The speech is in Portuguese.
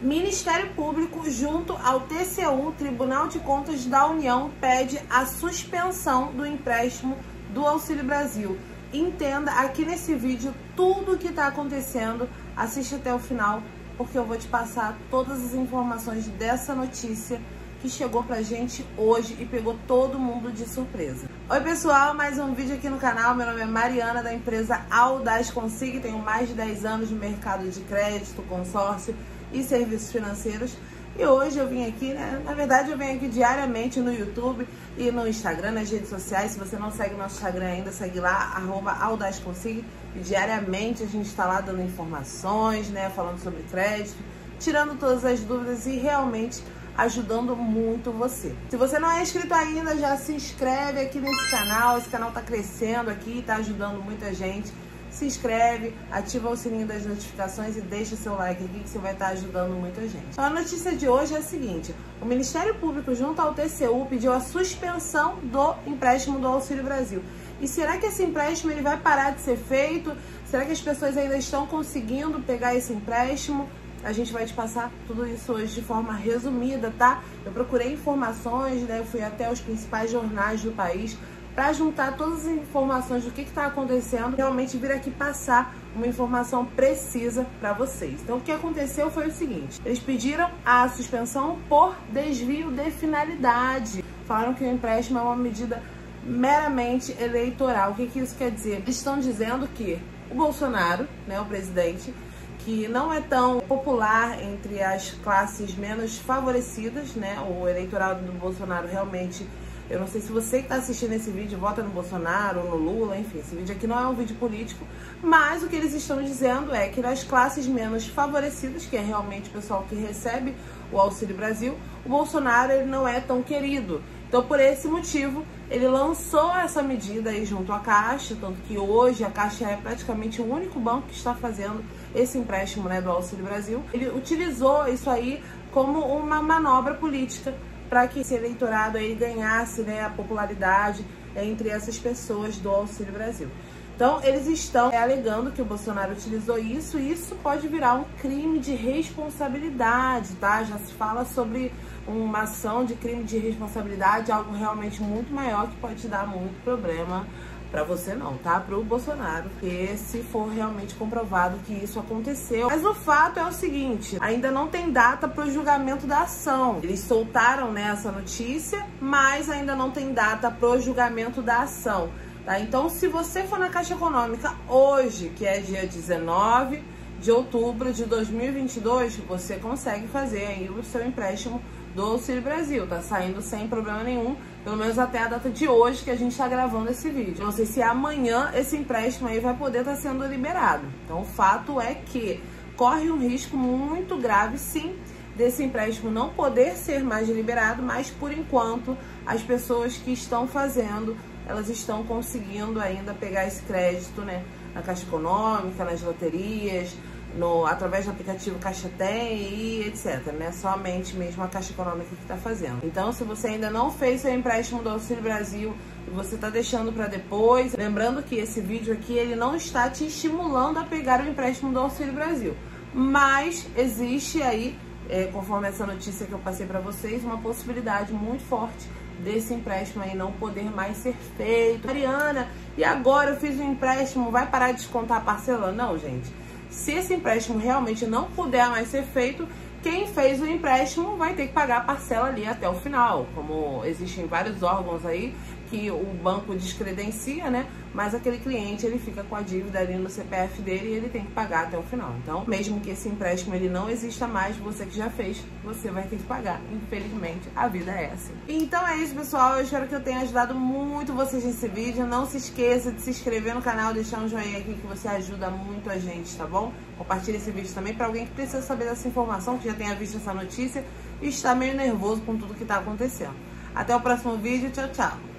Ministério Público, junto ao TCU, Tribunal de Contas da União, pede a suspensão do empréstimo do Auxílio Brasil. Entenda aqui nesse vídeo tudo o que está acontecendo, assiste até o final, porque eu vou te passar todas as informações dessa notícia que chegou pra gente hoje e pegou todo mundo de surpresa. Oi pessoal, mais um vídeo aqui no canal. Meu nome é Mariana, da empresa Audaz Consig, tenho mais de 10 anos no mercado de crédito, consórcio e serviços financeiros. E hoje eu vim aqui, na verdade eu venho aqui diariamente no YouTube e no Instagram, nas redes sociais. Se você não segue o nosso Instagram ainda, segue lá, @audazconsig. E diariamente a gente está lá dando informações, falando sobre crédito, tirando todas as dúvidas e realmente ajudando muito você. Se você não é inscrito ainda, já se inscreve aqui nesse canal. Esse canal tá crescendo aqui, tá ajudando muita gente. Se inscreve, ativa o sininho das notificações e deixa seu like aqui que você vai estar ajudando muita gente. Então a notícia de hoje é a seguinte: o Ministério Público junto ao TCU pediu a suspensão do empréstimo do Auxílio Brasil. E será que esse empréstimo ele vai parar de ser feito? Será que as pessoas ainda estão conseguindo pegar esse empréstimo? A gente vai te passar tudo isso hoje de forma resumida, tá? Eu procurei informações, eu fui até os principais jornais do país para juntar todas as informações do que está acontecendo, realmente vir aqui passar uma informação precisa para vocês. Então, o que aconteceu foi o seguinte: eles pediram a suspensão por desvio de finalidade. Falaram que o empréstimo é uma medida meramente eleitoral. O que isso quer dizer? Eles estão dizendo que o Bolsonaro, o presidente, que não é tão popular entre as classes menos favorecidas, O eleitorado do Bolsonaro realmente, eu não sei se você que está assistindo esse vídeo vota no Bolsonaro ou no Lula, enfim, esse vídeo aqui não é um vídeo político, mas o que eles estão dizendo é que nas classes menos favorecidas, que é realmente o pessoal que recebe o Auxílio Brasil, o Bolsonaro ele não é tão querido. Então, por esse motivo, ele lançou essa medida aí junto à Caixa, tanto que hoje a Caixa é praticamente o único banco que está fazendo esse empréstimo do Auxílio Brasil. Ele utilizou isso aí como uma manobra política para que esse eleitorado aí ganhasse a popularidade entre essas pessoas do Auxílio Brasil. Então, eles estão alegando que o Bolsonaro utilizou isso e isso pode virar um crime de responsabilidade, tá? Já se fala sobre uma ação de crime de responsabilidade, algo realmente muito maior que pode dar muito problema para você não, tá? Para o Bolsonaro, que se for realmente comprovado que isso aconteceu. Mas o fato é o seguinte: ainda não tem data para o julgamento da ação. Eles soltaram essa notícia, mas ainda não tem data para o julgamento da ação. Tá? Então, se você for na Caixa Econômica hoje, que é dia 19 de outubro de 2022, você consegue fazer aí o seu empréstimo do Auxílio Brasil. Tá saindo sem problema nenhum, pelo menos até a data de hoje que a gente tá gravando esse vídeo. Não sei se amanhã esse empréstimo aí vai poder estar sendo liberado. Então, o fato é que corre um risco muito grave, sim, desse empréstimo não poder ser mais liberado, mas por enquanto as pessoas que estão fazendo, elas estão conseguindo ainda pegar esse crédito, na Caixa Econômica, nas loterias, através do aplicativo Caixa Tem e etc, somente mesmo a Caixa Econômica que está fazendo. Então, se você ainda não fez seu empréstimo do Auxílio Brasil e você está deixando para depois, lembrando que esse vídeo aqui ele não está te estimulando a pegar o empréstimo do Auxílio Brasil, mas existe aí, conforme essa notícia que eu passei para vocês, uma possibilidade muito forte desse empréstimo aí não poder mais ser feito. Mariana, e agora eu fiz um empréstimo, vai parar de descontar a parcela? Não, gente. Se esse empréstimo realmente não puder mais ser feito, quem fez o empréstimo vai ter que pagar a parcela ali até o final. Como existem vários órgãos aí que o banco descredencia, mas aquele cliente ele fica com a dívida ali no CPF dele e ele tem que pagar até o final. Então, mesmo que esse empréstimo ele não exista mais, você que já fez, você vai ter que pagar. Infelizmente, a vida é essa. Então é isso, pessoal. Eu espero que eu tenha ajudado muito vocês nesse vídeo. Não se esqueça de se inscrever no canal, deixar um joinha aqui que você ajuda muito a gente, tá bom? Compartilhe esse vídeo também para alguém que precisa saber dessa informação, que já tenha visto essa notícia e está meio nervoso com tudo que está acontecendo. Até o próximo vídeo. Tchau, tchau.